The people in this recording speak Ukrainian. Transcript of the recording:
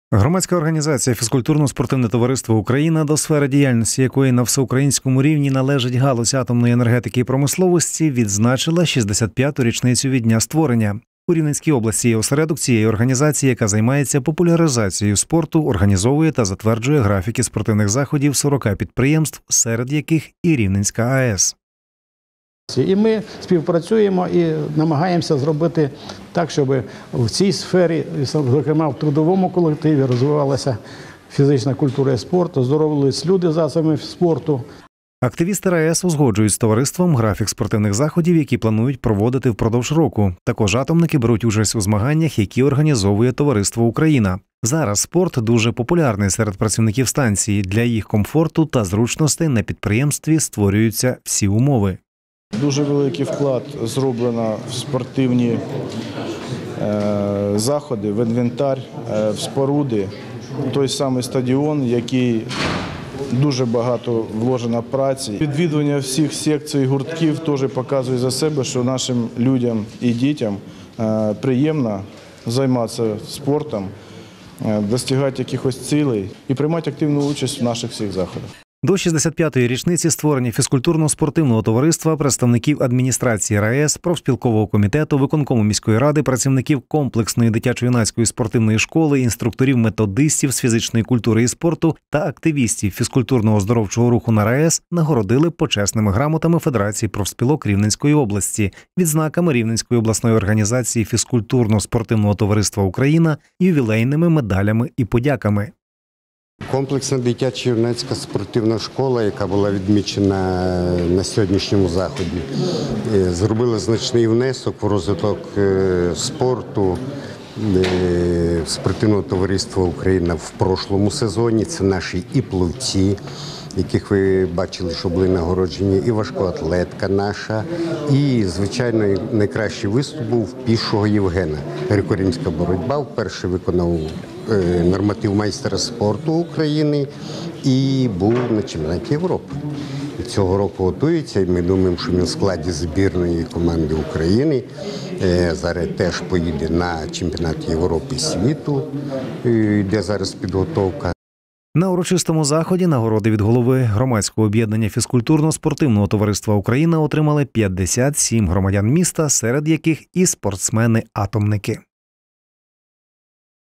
Громадська організація «Фізкультурно-спортивне товариство Україна», до сфери діяльності якої на всеукраїнському рівні належить галузь атомної енергетики і промисловості, відзначила 65-ту річницю від дня створення. У Рівненській області є осередок цієї організації, яка займається популяризацією спорту, організовує та затверджує графіки спортивних заходів 40 підприємств, серед яких і Рівненська АЕС. І ми співпрацюємо і намагаємося зробити так, щоб в цій сфері, зокрема в трудовому колективі, розвивалася фізична культура і спорт, оздоровлювалися люди засобами спорту. Активісти РАЕС узгоджують з товариством графік спортивних заходів, які планують проводити впродовж року. Також атомники беруть участь у змаганнях, які організовує Товариство Україна. Зараз спорт дуже популярний серед працівників станції. Для їх комфорту та зручностей на підприємстві створюються всі умови. Дуже великий вклад зроблено в спортивні заходи, в інвентар, в споруди. Той самий стадіон, який дуже багато вложено праці. Відвідування всіх секцій, гуртків теж показує за себе, що нашим людям і дітям приємно займатися спортом, досягати якихось цілей і приймати активну участь в наших всіх заходах. До 65-ї річниці створення фізкультурно-спортивного товариства представників адміністрації РАЕС, профспілкового комітету, виконкому міської ради, працівників комплексної дитячо-юнацької спортивної школи, інструкторів-методистів з фізичної культури і спорту та активістів фізкультурно-оздоровчого руху на РАЕС нагородили почесними грамотами Федерації профспілок Рівненської області, відзнаками Рівненської обласної організації фізкультурно-спортивного товариства Україна, ювілейними медалями і подяками. Комплексна дитячо-юнацька спортивна школа, яка була відмічена на сьогоднішньому заході, зробила значний внесок в розвиток спорту спортивного товариства Україна в прошлому сезоні. Це наші і пловці, яких ви бачили, що були нагороджені, і важкоатлетка наша, і, звичайно, найкращий виступ був пішого Євгена. Греко-римська боротьба вперше виконав норматив майстра спорту України і був на чемпіонаті Європи. Цього року готується, і ми думаємо, що він в складі збірної команди України. Зараз теж поїде на чемпіонат Європи і світу, де зараз підготовка. На урочистому заході нагороди від голови громадського об'єднання фізкультурно-спортивного товариства Україна отримали 57 громадян міста, серед яких і спортсмени-атомники.